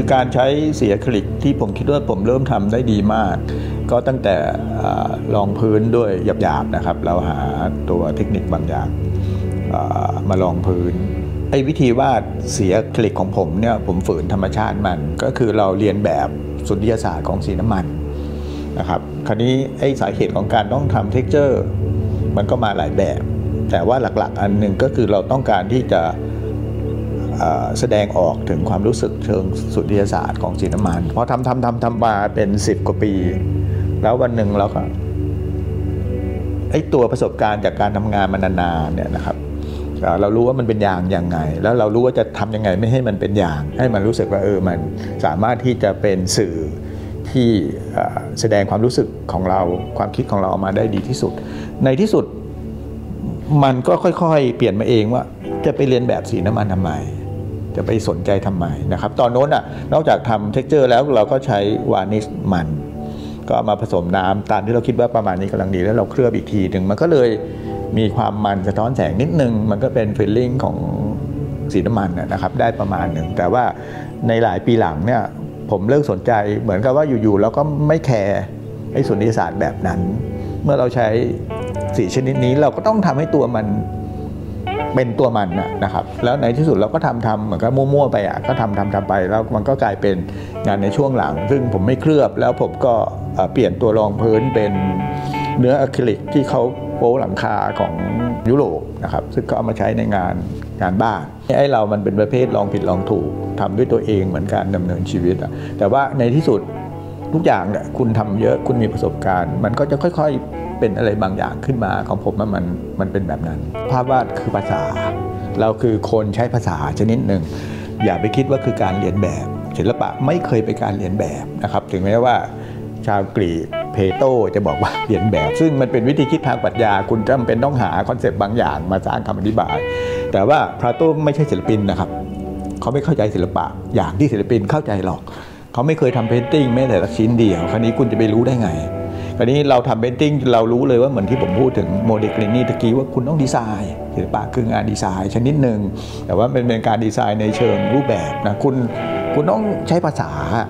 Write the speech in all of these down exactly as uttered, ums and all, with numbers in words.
คือการใช้สีอะคริลิกที่ผมคิดว่าผมเริ่มทำได้ดีมากก็ตั้งแต่รองพื้นด้วยหยาบๆนะครับเราหาตัวเทคนิคบางอย่างมาลองพื้นไอ้วิธีวาดสีอะคริลิกของผมเนี่ยผมฝืนธรรมชาติมันก็คือเราเรียนแบบสุริยศาสตร์ของสีน้ำมันนะครับคราวนี้ไอ้สาเหตุของการต้องทำเท็กเจอร์มันก็มาหลายแบบแต่ว่าหลักๆอันหนึ่งก็คือเราต้องการที่จะแสดงออกถึงความรู้สึกเชิงสุริยศาสตร์ของสีน้ำมันพอทำทำทำทำมาเป็นสิบกว่าปีแล้ววันหนึ่งเราก็ไอ้ตัวประสบการณ์จากการทำงานมานานๆเนี่ยนะครับเรารู้ว่ามันเป็นอย่างยังไงแล้วเรารู้ว่าจะทำยังไงไม่ให้มันเป็นอย่างให้มันรู้สึกว่าเออมันสามารถที่จะเป็นสื่อที่แสดงความรู้สึกของเราความคิดของเราออกมาได้ดีที่สุดในที่สุดมันก็ค่อยๆเปลี่ยนมาเองว่าจะไปเรียนแบบสีน้ำมันทำไมจะไปสนใจทำไมนะครับตอนโน้นอ่ะนอกจากทำเท็กเจอร์แล้วเราก็ใช้วานิชมันก็มาผสมน้ำตามที่เราคิดว่าประมาณนี้กำลังดีแล้วเราเคลือบอีกทีหนึ่งมันก็เลยมีความมันสะท้อนแสงนิดนึงมันก็เป็นฟีลลิ่งของสีน้ำมันนะครับได้ประมาณหนึ่งแต่ว่าในหลายปีหลังเนี่ยผมเลิกสนใจเหมือนกับว่าอยู่ๆเราก็ไม่แคร์ไอ้สุริยศาสตร์แบบนั้นเมื่อเราใช้สีชนิดนี้เราก็ต้องทำให้ตัวมันเป็นตัวมันนะครับแล้วในที่สุดเราก็ทำทำเหมือนกับมั่วๆไปอ่ะก็ทำทำทำไปแล้วมันก็กลายเป็นงานในช่วงหลังซึ่งผมไม่เคลือบแล้วผมก็เปลี่ยนตัวรองพื้นเป็นเนื้ออะคริลิกที่เขาโป๊หลังคาของยุโรปนะครับซึ่งก็เอามาใช้ในงานงานบ้านไอ้เรามันเป็นประเภทลองผิดลองถูกทำด้วยตัวเองเหมือนการดำเนินชีวิตอ่ะแต่ว่าในที่สุดทุกอย่างเนี่ยคุณทำเยอะคุณมีประสบการณ์มันก็จะค่อยๆเป็นอะไรบางอย่างขึ้นมาของผมว่ามันมันเป็นแบบนั้นภาพวาดคือภาษาเราคือคนใช้ภาษาชนิดหนึ่งอย่าไปคิดว่าคือการเรียนแบบศิลปะไม่เคยเป็นการเรียนแบบนะครับถึงแม้ว่าชาวกรีกเพโตรจะบอกว่าเรียนแบบซึ่งมันเป็นวิธีคิดทางปรัชญาคุณจำเป็นต้องหาคอนเซปต์บางอย่างมาสร้างคำอธิบายแต่ว่าพลาโตไม่ใช่ศิลปินนะครับเขาไม่เข้าใจศิลปะอย่างที่ศิลปินเข้าใจหรอกเขาไม่เคยทำเพนติ้งแม้แต่ละชิ้นเดียวคราวนี้คุณจะไปรู้ได้ไงคราวนี้เราทำเพนติ้งเรารู้เลยว่าเหมือนที่ผมพูดถึงโมเดลกรีนี่ตะกี้ว่าคุณต้องดีไซน์ศิลปะคืองานดีไซน์ชนิดหนึ่งแต่ว่าเป็นเป็นการดีไซน์ในเชิงรูปแบบนะคุณคุณต้องใช้ภาษา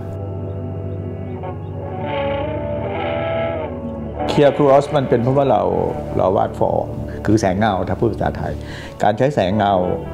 เคียร์ครอสมันเป็นเพราะว่าเราเราวาดฟอร์มคือแสงเงาถ้าพูดภาษาไทยการใช้แสงเงา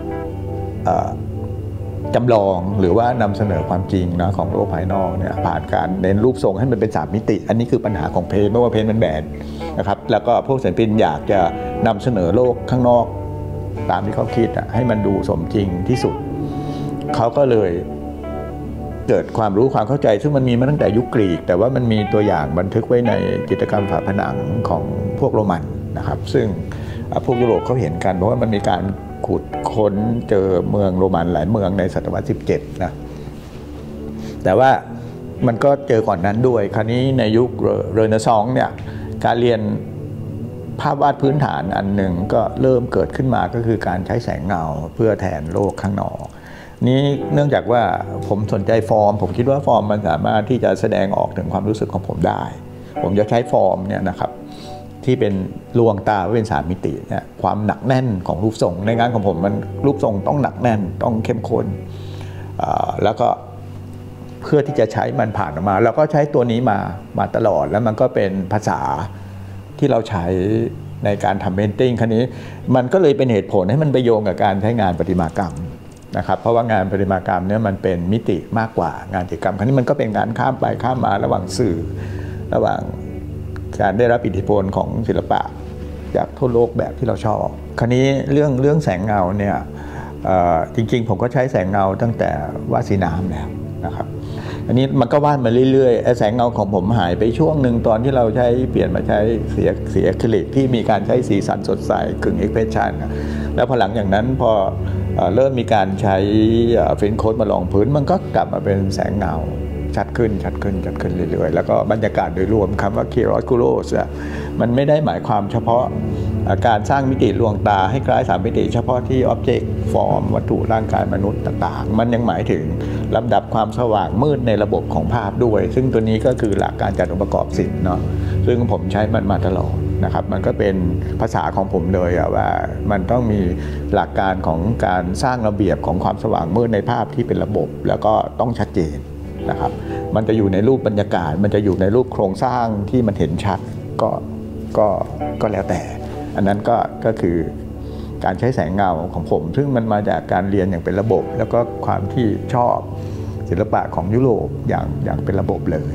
จำลองหรือว่านำเสนอความจริงนะของโลกภายนอกเนี่ยผ่านการเน้นรูปทรงให้มันเป็นสามมิติอันนี้คือปัญหาของเพนเพราะว่าเพนมันแบนนะครับแล้วก็พวกศิลปินอยากจะนำเสนอโลกข้างนอกตามที่เขาคิดให้มันดูสมจริงที่สุดเขาก็เลยเกิดความรู้ความเข้าใจซึ่งมันมีมาตั้งแต่ยุคกรีกแต่ว่ามันมีตัวอย่างบันทึกไว้ในจิตรกรรมฝาผนังของพวกโรมันนะครับซึ่งพวกยุโรปเขาเห็นกันเพราะว่ามันมีการขุดค้นเจอเมืองโรมันหลายเมืองในศตวรรษที่สิบเจ็ดนะแต่ว่ามันก็เจอก่อนนั้นด้วยคราวนี้ในยุคเรเนซองส์เนี่ยการเรียนภาพวาดพื้นฐานอันหนึ่งก็เริ่มเกิดขึ้นมาก็คือการใช้แสงเงาเพื่อแทนโลกข้างนอกนี้เนื่องจากว่าผมสนใจฟอร์มผมคิดว่าฟอร์มมันสามารถที่จะแสดงออกถึงความรู้สึกของผมได้ผมจะใช้ฟอร์มเนี่ยนะครับที่เป็นลวงตาเป็นสามมิติเนี่ยความหนักแน่นของรูปทรงในงานของผมมันรูปทรงต้องหนักแน่นต้องเข้มข้นแล้วก็เพื่อที่จะใช้มันผ่านออกมาเราก็ใช้ตัวนี้มามาตลอดแล้วมันก็เป็นภาษาที่เราใช้ในการทำเพนติ้งครั้นี้มันก็เลยเป็นเหตุผลให้มันไปโยงกับการใช้งานประติมากรรมนะครับเพราะว่างานประติมากรรมเนี่ยมันเป็นมิติมากกว่างานจิตรกรรมครั้นี้มันก็เป็นการข้ามไปข้ามมาระหว่างสื่อระหว่างการได้รับอิทธิพลของศิลปะจากทั่วโลกแบบที่เราชอบคราวนี้เรื่องเรื่องแสงเงาเนี่ยจริงๆผมก็ใช้แสงเงาตั้งแต่วาดสีน้ำแล้วนะครับอันนี้มันก็วาดมาเรื่อยๆแสงเงาของผมหายไปช่วงหนึ่งตอนที่เราใช้เปลี่ยนมาใช้สีสีอะคริลิกที่มีการใช้สีสันสดใสกึ่งเอ็กเพรสชันแล้วพอหลังจากนั้นพอเริ่มมีการใช้เฟรนช์โค้ดมาลองพื้นมันก็กลับมาเป็นแสงเงาชัดขึ้นชัดขึ้นชัดขึ้นเรื่อยๆแล้วก็บรรยากาศโดยรวมคำว่าคิโรสคูโรสมันไม่ได้หมายความเฉพาะการสร้างมิติลวงตาให้คล้ายสามมิติเฉพาะที่อ็อบเจกต์ฟอร์มวัตถุร่างกายมนุษย์ต่างๆมันยังหมายถึงลำดับความสว่างมืดในระบบของภาพด้วยซึ่งตัวนี้ก็คือหลักการจัดองค์ประกอบศิลป์เนาะซึ่งผมใช้มันมาตลอดนะครับมันก็เป็นภาษาของผมเลยว่ามันต้องมีหลักการของการสร้างระเบียบของความสว่างมืดในภาพที่เป็นระบบแล้วก็ต้องชัดเจนนะครับมันจะอยู่ในรูปบรรยากาศมันจะอยู่ในรูปโครงสร้างที่มันเห็นชัดก็ก็ก็แล้วแต่อันนั้นก็ก็คือการใช้แสงเงาของผมซึ่งมันมาจากการเรียนอย่างเป็นระบบแล้วก็ความที่ชอบศิลปะของยุโรปอย่างอย่างเป็นระบบเลย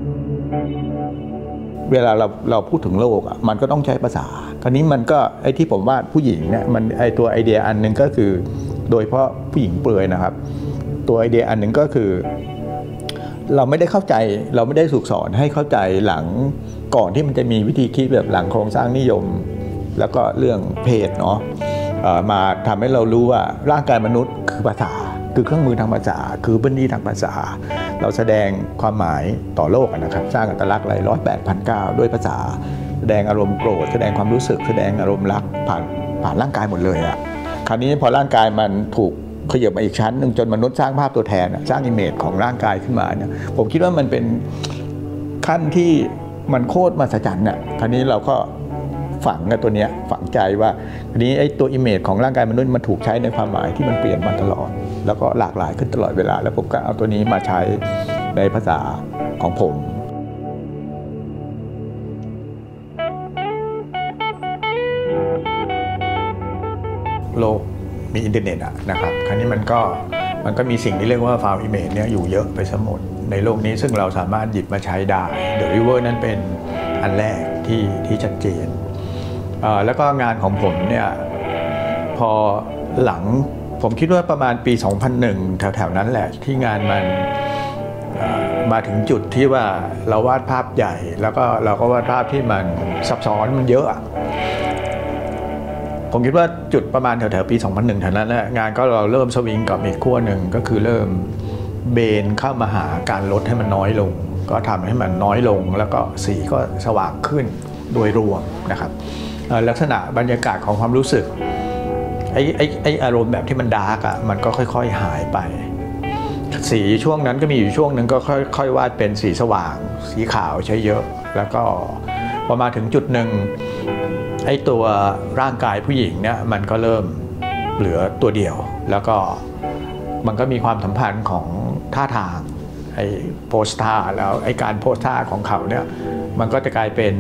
เวลาเราเราพูดถึงโลกอ่ะมันก็ต้องใช้ภาษาคราวนี้มันก็ไอ้ที่ผมวาดผู้หญิงเนี่ยมันไอ้ตัวไอเดียอันหนึ่งก็คือโดยเฉพาะผู้หญิงเปลือยนะครับตัวไอเดียอันหนึ่งก็คือเราไม่ได้เข้าใจเราไม่ได้ถูกสอนให้เข้าใจหลังก่อนที่มันจะมีวิธีคิดแบบหลังโครงสร้างนิยมแล้วก็เรื่องเพศเนาะมาทำให้เรารู้ว่าร่างกายมนุษย์คือภาษาคือเครื่องมือทางภาษาคือพื้นที่ทางภาษาเราแสดงความหมายต่อโลกนะครับสร้างอัตลักษณ์หลายร้อยแปดพันเก้าด้วยภาษาแสดงอารมณ์โกรธแสดงความรู้สึกแสดงอารมณ์รักผ่านผ่านร่างกายหมดเลยอ่ะคราวนี้พอร่างกายมันถูกขยับมาอีกชั้นหนึ่งจนมนุษย์สร้างภาพตัวแทนสร้างอิมเมจของร่างกายขึ้นมาเนี่ยผมคิดว่ามันเป็นขั้นที่มันโคตรมหัศจรรย์น่ะคราวนี้เราก็ฝังกับตัวเนี้ยฝังใจว่าทีนี้ไอ้ตัวอิมเมจของร่างกายมนุษย์มันถูกใช้ในความหมายที่มันเปลี่ยนมาตลอดแล้วก็หลากหลายขึ้นตลอดเวลาแล้วผมก็เอาตัวนี้มาใช้ในภาษาของผมโลกมีอินเทอร์เน็ตอะนะครับคราวนี้มันก็มันก็มีสิ่งที่เรียกว่าไฟล์อิมเมจเนี่ยอยู่เยอะไปซะหมดในโลกนี้ซึ่งเราสามารถหยิบมาใช้ได้ The River นั้นเป็นอันแรกที่ที่ชัดเจนแล้วก็งานของผมเนี่ยพอหลังผมคิดว่าประมาณปีสองพันหนึ่งแถวๆนั้นแหละที่งานมันมาถึงจุดที่ว่าเราวาดภาพใหญ่แล้วก็เราก็วาดภาพที่มันซับซ้อนมันเยอะผมคิดว่าจุดประมาณแถวๆปีสองพันหนึ่งแถวนั้นแหละงานก็เราเริ่มสวิงกับอีกขั้วหนึ่งก็คือเริ่มเบนเข้ามาหาการลดให้มันน้อยลงก็ทำให้มันน้อยลงแล้วก็สีก็สว่างขึ้นโดยรวมนะครับลักษณะบรรยากาศของความรู้สึกไอ้ไอ้ไอ้อารมณ์แบบที่มันดาร์กอ่ะมันก็ค่อยๆหายไปสีช่วงนั้นก็มีอยู่ช่วงหนึ่งก็ค่อยๆวาดเป็นสีสว่างสีขาวใช้เยอะแล้วก็พอมาถึงจุดหนึ่งไอ้ตัวร่างกายผู้หญิงเนี่ยมันก็เริ่มเหลือตัวเดียวแล้วก็มันก็มีความสัมพันธ์ของท่าทางไอ้โพสท่าแล้วไอ้การโพสท่าของเขาเนี่ยมันก็จะกลายเป็น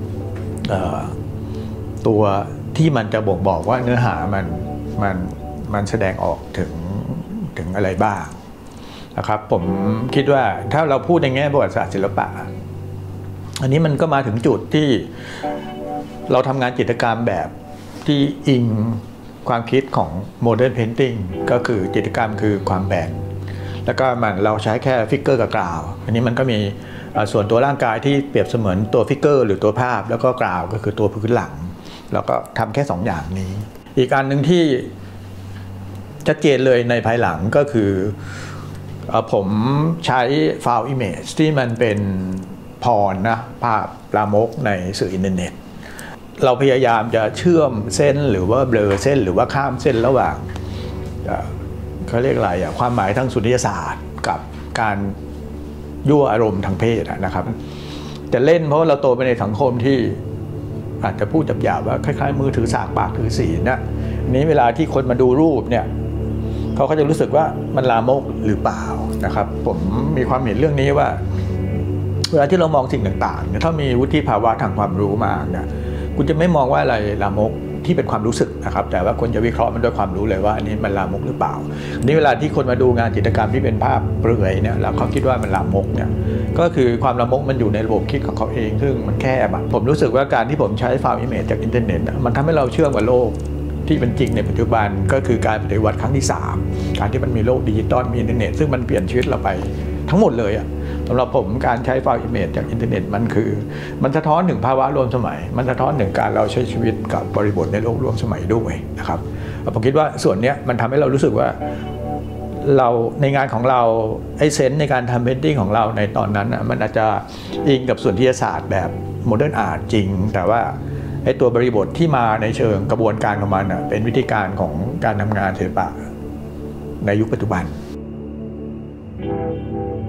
ตัวที่มันจะบ่งบอกว่าเนื้อหามันมันมันแสดงออกถึงถึงอะไรบ้างนะครับผมคิดว่าถ้าเราพูดในแง่ประวัติศาสตร์ศิลปะอันนี้มันก็มาถึงจุดที่เราทำงานจิตรกรรมแบบที่อิงความคิดของโมเดิร์นเพนติ้งก็คือจิตรกรรมคือความแบ่งแล้วก็มันเราใช้แค่ฟิกเกอร์กับกราวอันนี้มันก็มีส่วนตัวร่างกายที่เปรียบเสมือนตัวฟิกเกอร์หรือตัวภาพแล้วก็กราวก็คือตัวพื้นหลังแล้วก็ทำแค่สองอย่างนี้อีกอันหนึ่งที่ชัดเจนเลยในภายหลังก็คือผมใช้ไฟล์ image ที่มันเป็นพรนะภาพลามกในสื่ออินเทอร์เน็ตเราพยายามจะเชื่อมเส้นหรือว่าเบลอเส้นหรือว่าข้ามเส้นระหว่างเขาเรียกอะไรอะความหมายทางสุนทรียศาสตร์กับการยั่วอารมณ์ทางเพศนะครับจะเล่นเพราะเราโตไปในสังคมที่อาจจะพูดหยาบๆว่าคล้ายๆมือถือสากปากถือศีลนะนี้เวลาที่คนมาดูรูปเนี่ยเขาก็จะรู้สึกว่ามันลามกหรือเปล่านะครับผมมีความเห็นเรื่องนี้ว่าเวลาที่เรามองสิ่งต่างๆเนี่ยถ้ามีวุฒิภาวะทางความรู้มาเนี่ยคุณจะไม่มองว่าอะไรลามกที่เป็นความรู้สึกนะครับแต่ว่าคนจะวิเคราะห์มันด้วยความรู้เลยว่าอันนี้มันลามกหรือเปล่านี่เวลาที่คนมาดูงานจิตรกรรมที่เป็นภาพเปลือยเนี่ยแล้วเขาคิดว่ามันลามกเนี่ยก็คือความลามกมันอยู่ในระบบคิดของเขาเองซึ่งมันแคบอะผมรู้สึกว่าการที่ผมใช้ไฟล์ image จากอินเทอร์เน็ตมันทำให้เราเชื่อมกับโลกที่เป็นจริงในปัจจุบันก็คือการปฏิวัติครั้งที่สามการที่มันมีโลกดิจิตอลมีอินเทอร์เน็ตซึ่งมันเปลี่ยนชีวิตเราไปทั้งหมดเลยอะสำหรับผมการใช้ไฟล์ image จากอินเทอร์เน็ตมันคือมันสะท้อนถึงภาวะร่วมสมัยมันสะท้อนถึงการเราใช้ชีวิตกับบริบทในโลกร่วมสมัยด้วยนะครับผมคิดว่าส่วนนี้มันทำให้เรารู้สึกว่าเราในงานของเราไอเซนส์ในการทำเพนติ้งของเราในตอนนั้นมันอาจจะอิงกับส่วนวิทยาศาสตร์แบบโมเดิร์นอาร์ตจริงแต่ว่าไอตัวบริบทที่มาในเชิงกระบวนการของมันเป็นวิธีการของการทำงานศิลปะในยุคปัจจุบัน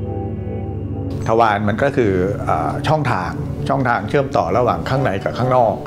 ทวารมันก็คือช่องทางช่องทางเชื่อมต่อระหว่างข้างในกับข้างนอก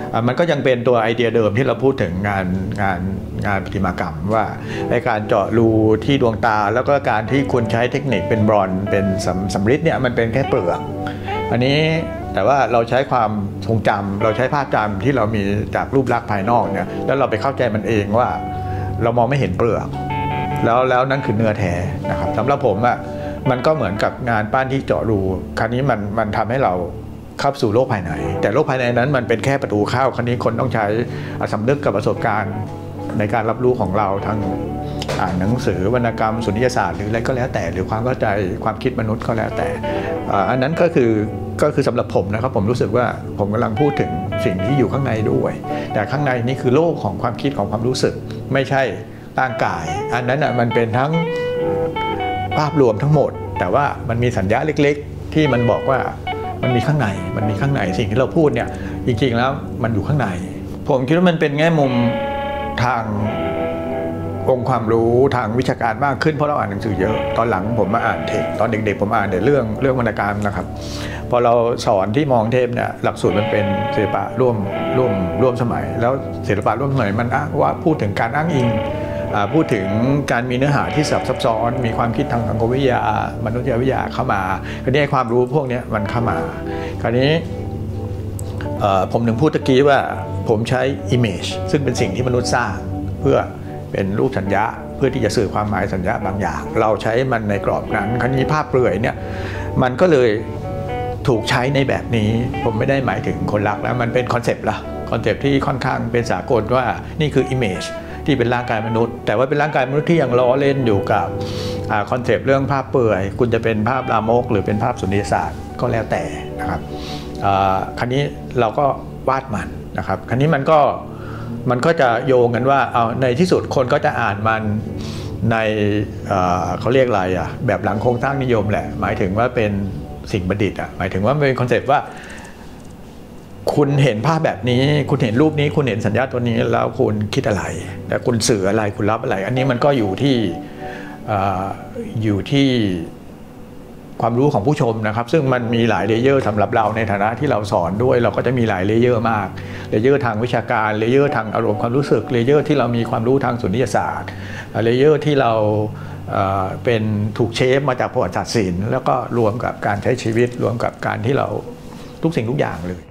มันก็ยังเป็นตัวไอเดียเดิมที่เราพูดถึงงานงานงานประติมากรรมว่าในการเจาะรูที่ดวงตาแล้วก็การที่คุณใช้เทคนิคเป็นบรอนซ์เป็นสำสำริดเนี่ยมันเป็นแค่เปลือกอันนี้แต่ว่าเราใช้ความทรงจำเราใช้ภาพจำที่เรามีจากรูปลักษณ์ภายนอกเนี่ยแล้วเราไปเข้าใจมันเองว่าเรามองไม่เห็นเปลือกแล้วแล้วนั่นคือเนื้อแท้นะครับสำหรับผมอ่ะมันก็เหมือนกับงานปั้นที่เจาะรูคราวนี้มันมันทำให้เราเข้าสู่โลกภายในแต่โลกภายในนั้นมันเป็นแค่ประตูเข้าคราวนี้คนต้องใช้สำนึกกับประสบการณ์ในการรับรู้ของเราทั้งอ่านหนังสือวรรณกรรมสุนทรศาสตร์หรืออะไรก็แล้วแต่หรือความเข้าใจความคิดมนุษย์ก็แล้วแต่อันนั้นก็คือก็คือสำหรับผมนะครับผมรู้สึกว่าผมกำลังพูดถึงสิ่งที่อยู่ข้างในด้วยแต่ข้างในนี่คือโลกของความคิดของความรู้สึกไม่ใช่ร่างกายอันนั้นอ่ะมันเป็นทั้งภาพรวมทั้งหมดแต่ว่ามันมีสัญญาเล็กๆที่มันบอกว่ามันมีข้างในมันมีข้างในสิ่งที่เราพูดเนี่ยจริงๆแล้วมันอยู่ข้างในผมคิดว่ามันเป็นแง่มุมทางองค์ความรู้ทางวิชาการมากขึ้นเพราะเราอ่านหนังสือเยอะตอนหลังผมมาอ่านเทคตอนเด็กๆผมอ่านแต่เรื่องเรื่องวรรณกรรมนะครับพอเราสอนที่มองเทพเนี่ยหลักสูตรมันเป็นศิลปะร่วมร่วมร่วมสมัยแล้วศิลปะร่วมสมัยมันอ้างว่าพูดถึงการอ้างอิงพูดถึงการมีเนื้อหาที่ซับซ้อนมีความคิดทางสังคมวิทยามนุษยวิทยาเข้ามาคราวนี้ความรู้พวกนี้มันเข้ามาคราวนี้ผมถึงพูดตะกี้ว่าผมใช้ image ซึ่งเป็นสิ่งที่มนุษย์สร้างเพื่อเป็นรูปสัญญาเพื่อที่จะสื่อความหมายสัญญาบางอย่างเราใช้มันในกรอบนั้นคราวนี้ภาพเปลือยเนี่ยมันก็เลยถูกใช้ในแบบนี้ผมไม่ได้หมายถึงคนรักแล้วมันเป็นคอนเซปต์ละคอนเซปต์ที่ค่อนข้างเป็นสากลว่านี่คือ image ที่เป็นร่างกายมนุษย์แต่ว่าเป็นร่างกายมนุษย์ที่ยังล้อเล่นอยู่กับคอนเซปต์เรื่องภาพเปลือยคุณจะเป็นภาพลามกหรือเป็นภาพสุนทรศาสตร์ก็แล้วแต่นะครับคราวนี้เราก็วาดมันนะครับคราวนี้มันก็มันก็จะโยงกันว่าเอาในที่สุดคนก็จะอ่านมันในเขาเรียกอะไรอ่ะแบบหลังโครงสร้างนิยมแหละหมายถึงว่าเป็นสิ่งประดิษฐ์อ่ะหมายถึงว่าเป็นคอนเซปต์ว่าคุณเห็นภาพแบบนี้คุณเห็นรูปนี้คุณเห็นสัญญาตัวนี้แล้วคุณคิดอะไรแต่คุณสื่ออะไรคุณรับอะไรอันนี้มันก็อยู่ที่อยู่ที่ความรู้ของผู้ชมนะครับซึ่งมันมีหลายเลเยอร์สำหรับเราในฐานะที่เราสอนด้วยเราก็จะมีหลายเลเยอร์มากเลเยอร์ทางวิชาการเลเยอร์ทางอารมณ์ความรู้สึกเลเยอร์ที่เรามีความรู้ทางสุนทรศาสตร์เลเยอร์ที่เราเป็นถูกเชฟมาจากประวัติศาสตร์ศิลป์แล้วก็รวมกับการใช้ชีวิตรวมกับการที่เราทุกสิ่งทุกอย่างเลย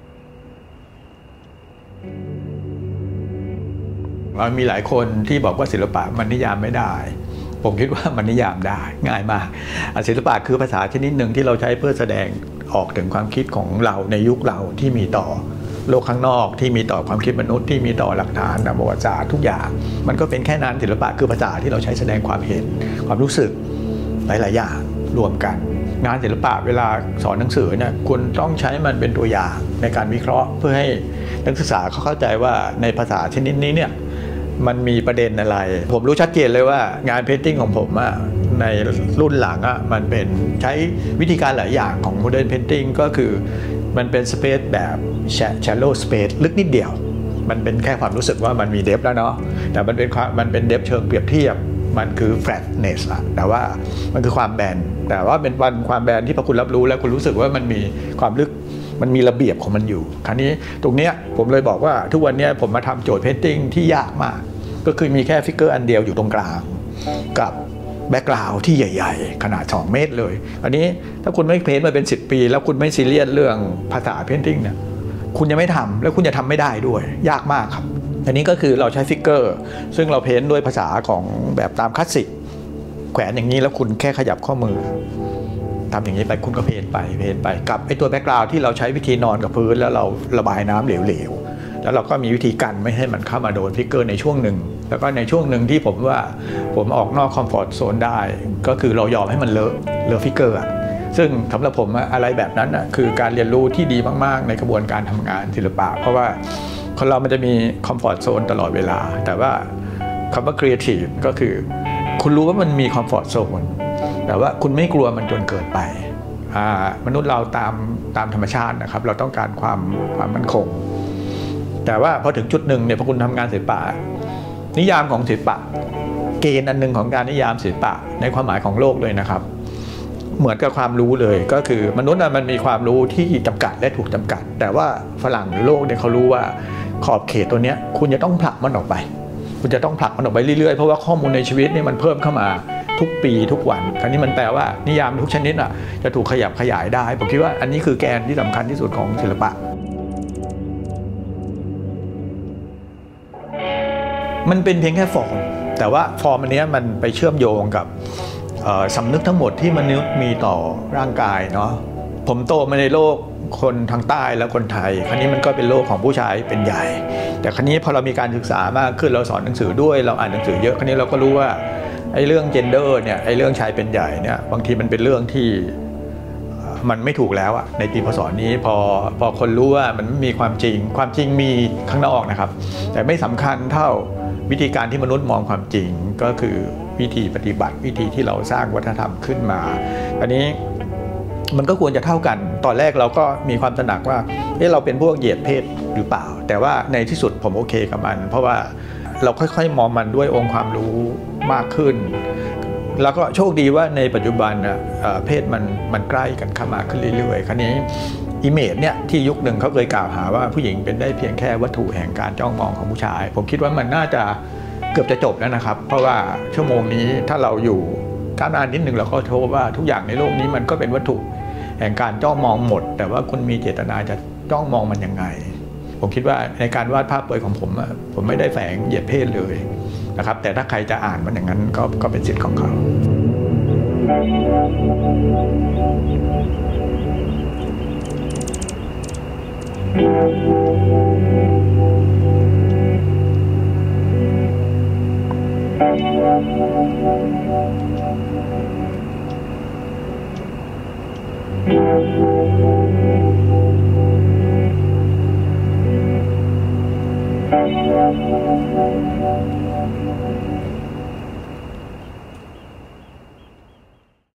มีหลายคนที่บอกว่าศิลปะมันนิยามไม่ได้ผมคิดว่ามันนิยามได้ง่ายมากศิลปะคือภาษาชนิดหนึ่งที่เราใช้เพื่อแสดงออกถึงความคิดของเราในยุคเราที่มีต่อโลกข้างนอกที่มีต่อความคิดมนุษย์ที่มีต่อหลักฐานประวัติศาสตร์ทุกอย่างมันก็เป็นแค่นั้นศิลปะคือภาษาที่เราใช้แสดงความเห็นความรู้สึกหลายๆอย่างรวมกันงานศิลปะเวลาสอนหนังสือเนี่ยคุณต้องใช้มันเป็นตัวอย่างในการวิเคราะห์เพื่อให้นักศึกษาเขาเข้าใจว่าในภาษาชนิดนี้เนี่ยมันมีประเด็นอะไรผมรู้ชัดเจนเลยว่างานเพนติ้งของผมอะในรุ่นหลังอะมันเป็นใช้วิธีการหลายอย่างของโมเดิร์นเพนติ้งก็คือมันเป็นสเปซแบบแชลโลว์สเปซลึกนิดเดียวมันเป็นแค่ความรู้สึกว่ามันมีเดฟแล้วเนาะแต่มันเป็นความมันเป็นเดฟเชิงเปรียบเทียบมันคือแฟลตเนสอะแต่ว่ามันคือความแบนแต่ว่าเป็นวันความแบนที่พอคุณรับรู้แล้วคุณรู้สึกว่ามันมีความลึกมันมีระเบียบของมันอยู่คราวนี้ตรงเนี้ยผมเลยบอกว่าทุกวันนี้ผมมาทำโจทย์เพนติ้งที่ยากมากก็คือมีแค่ฟิกเกอร์อันเดียวอยู่ตรงกลางกับแบ็กกราวด์ที่ใหญ่ๆขนาดสองเมตรเลยอันนี้ถ้าคุณไม่เพ้นท์มาเป็นสิบปีแล้วคุณไม่ซีเรียสเรื่องภาษาเพนติ้งเนี่ยคุณยังไม่ทำแล้วคุณจะทำไม่ได้ด้วยยากมากครับอันนี้ก็คือเราใช้ฟิกเกอร์ซึ่งเราเพ้นท์ด้วยภาษาของแบบตามคลาสสิกแขวนอย่างนี้แล้วคุณแค่ขยับข้อมือทำอย่างนี้ไปคุณก็เพ้นท์ไปเพ้นท์ไปกับไอตัวแบ็กกราวด์ที่เราใช้วิธีนอนกับพื้นแล้วเราระบายน้ำเหลวๆแล้วเราก็มีวิธีกันไม่ให้มันเข้ามาโดนฟิกเกอร์ในช่วงหนึ่งแล้วก็ในช่วงหนึ่งที่ผมว่าผมออกนอกคอมฟอร์ตโซนได้ก็คือเรายอมให้มันเลอะเลอะฟิกเกอร์ซึ่งสำหรับผมอะไรแบบนั้นคือการเรียนรู้ที่ดีมากๆในกระบวนการทำงานศิลปะเพราะว่าคนเรามันจะมีคอมฟอร์ตโซนตลอดเวลาแต่ว่าคำว่าครีเอทีฟก็คือคุณรู้ว่ามันมีคอมฟอร์ตโซนแต่ว่าคุณไม่กลัวมันจนเกินไปมนุษย์เราตามตามธรรมชาตินะครับเราต้องการความความมั่นคงแต่ว่าพอถึงจุดหนึ่งเนี่ยพอคุณทำงานศิลปะนิยามของศิลปะเกณฑ์อันหนึ่งของการนิยามศิลปะในความหมายของโลกเลยนะครับเหมือนกับความรู้เลยก็คือมนุษย์มันมีความรู้ที่จำกัดและถูกจำกัดแต่ว่าฝรั่งหรือโลกเนี่ยเขารู้ว่าขอบเขตตัวนี้คุณจะต้องผลักมันออกไปคุณจะต้องผลักมันออกไปเรื่อยๆเพราะว่าข้อมูลในชีวิตนี่มันเพิ่มเข้ามาทุกปีทุกวันคราวนี้มันแปลว่านิยามทุกชนิดอ่ะจะถูกขยับขยายได้ผมคิดว่าอันนี้คือแกนที่สำคัญที่สุดของศิลปะมันเป็นเพียงแค่ฟอร์มแต่ว่าฟอร์มอันนี้มันไปเชื่อมโยงกับสำนึกทั้งหมดที่มนุษย์มีต่อร่างกายเนาะผมโตมาในโลกคนทางใต้และคนไทยคราวนี้มันก็เป็นโลกของผู้ชายเป็นใหญ่แต่คราวนี้พอเรามีการศึกษามากขึ้นเราสอนหนังสือด้วยเราอ่านหนังสือเยอะคราวนี้เราก็รู้ว่าไอ้เรื่อง gender เนี่ยไอ้เรื่องชายเป็นใหญ่เนี่ยบางทีมันเป็นเรื่องที่มันไม่ถูกแล้วอะในปีพศนี้พอพอคนรู้ว่ามันไม่มีความจริงความจริงมีข้างนอกนะครับแต่ไม่สำคัญเท่าวิธีการที่มนุษย์มองความจริงก็คือวิธีปฏิบัติวิธีที่เราสร้างวัฒนธรรมขึ้นมาอันนี้มันก็ควรจะเท่ากันตอนแรกเราก็มีความตระหนักว่าเอ๊ะเราเป็นพวกเหยียดเพศหรือเปล่าแต่ว่าในที่สุดผมโอเคกับมันเพราะว่าเราค่อยๆมองมันด้วยองค์ความรู้มากขึ้นแล้วก็โชคดีว่าในปัจจุบันนะเพศมันมันใกล้กันเข้ามาขึ้นเรื่อยๆคราวนี้อิเมจเนี่ยที่ยุคหนึ่งเขาเคยกล่าวหาว่าผู้หญิงเป็นได้เพียงแค่วัตถุแห่งการจ้องมองของผู้ชายผมคิดว่ามันน่าจะเกือบจะจบแล้วนะครับเพราะว่าชั่วโมงนี้ถ้าเราอยู่ก้าวนานนิดหนึ่งเราก็โทษว่าทุกอย่างในโลกนี้มันก็เป็นวัตถุแห่งการจ้องมองหมดแต่ว่าคุณมีเจตนาจะจ้องมองมันยังไงผมคิดว่าในการวาดภาพเปยของผมผมไม่ได้แฝงเหยียดเพศเลยนะครับแต่ถ้าใครจะอ่านมันอย่างนั้นก็ก็เป็นสิทธิ์ของเขา